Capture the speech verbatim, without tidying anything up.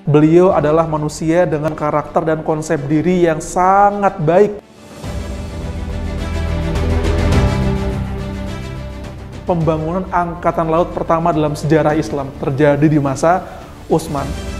Beliau adalah manusia dengan karakter dan konsep diri yang sangat baik. Pembangunan angkatan laut pertama dalam sejarah Islam terjadi di masa Utsman.